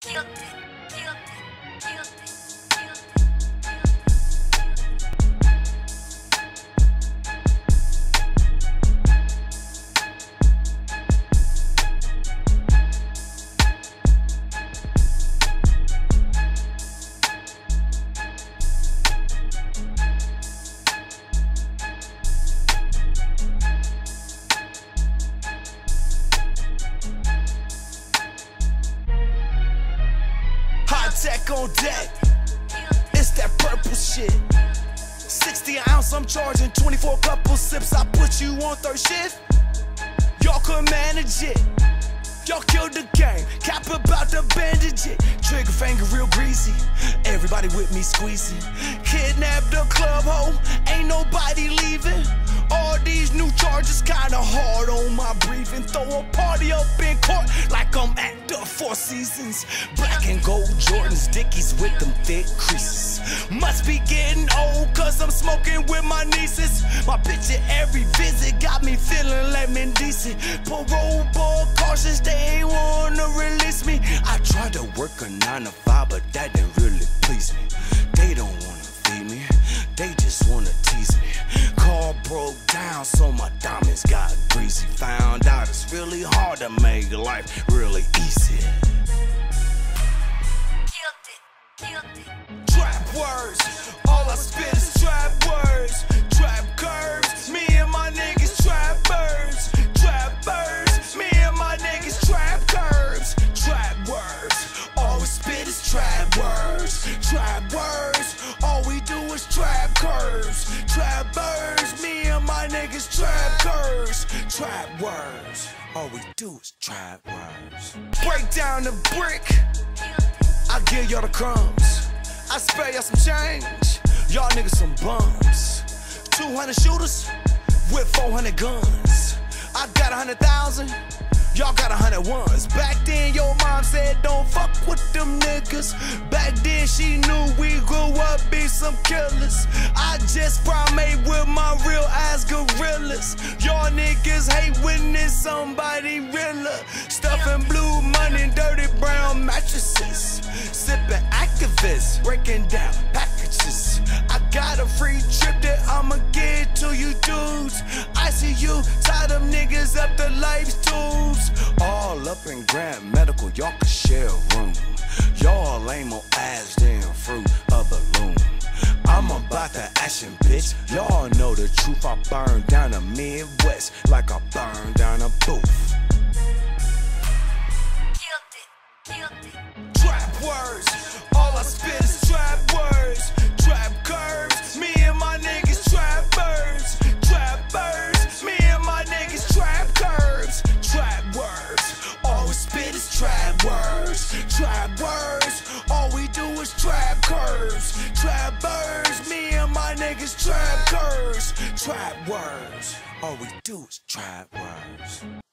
Tech on deck, it's that purple shit. 60 an ounce, I'm charging 24 couple sips. I put you on third shift, y'all couldn't manage it. Y'all killed the game, cap about to bandage it. Trigger finger real greasy, everybody with me squeezing. Kidnapped the club hoe, ain't nobody leaving. All these new charges kinda hard on my breathing. Throw a party up in court like I'm at the Four Seasons. Black and gold Jordans, Dickies with them thick creases. Must be getting old cause I'm smoking with my nieces. My bitch at every visit got me feeling like decent. Parole board cautious, they ain't wanna release me. I tried to work a 9 to 5 but that didn't really please me. They don't wanna feed me, they just wanna tease me. Car broke down so my diamonds got greasy. Found out it's really hard to make life really easy. Trap words, all I spit is trap words. Trap curves, me and my niggas trap birds. Trap birds, me and my niggas trap curves. Trap words, all we spit is trap words. Trap words, all we do is trap curves. Trap birds, me and my niggas trap curves. Trap words, all we do is trap words. Break down the brick, I give y'all the crumbs. I spare y'all some change, y'all niggas some bums. 200 shooters with 400 guns. I got 100,000, y'all got 101s. Back then your mom said don't fuck with them niggas. Back then she knew we grew up be some killers. I just primate with my real ass gorillas. Y'all niggas hate when it's somebody realer. Stuffing blue money, dirty brown mattresses. Sipping activists, breaking down packages. I got a free trip that I'ma give to you dudes. I see you tie them niggas up the life's tools. All up in Grand Medical, y'all can share a room. Y'all lame on ass than fruit of a loom. I'm about the action, bitch. Y'all know the truth. I burn down the Midwest like I burn down a booth. Trap words, all I spit is trap words. Trap curves, me and my niggas trap birds. Trap birds, me and my niggas trap curves. Trap words, all we spit is trap words. Trap words, all we do is trap curves. Trap birds, me and my niggas trap curves. Trap words, all we do is trap words.